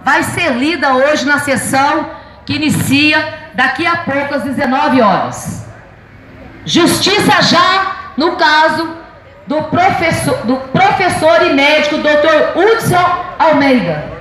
vai ser lida hoje na sessão que inicia daqui a pouco às 19 horas. Justiça já no caso do professor e médico Dr. Hudson Almeida.